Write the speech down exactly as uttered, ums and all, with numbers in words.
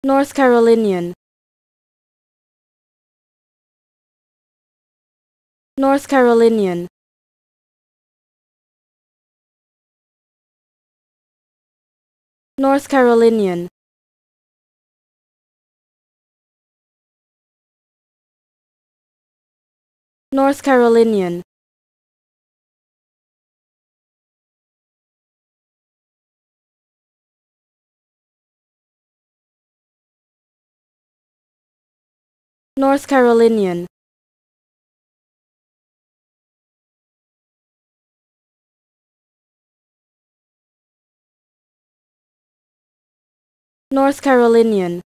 North Carolinian, North Carolinian, North Carolinian, North Carolinian, North Carolinian, North Carolinian.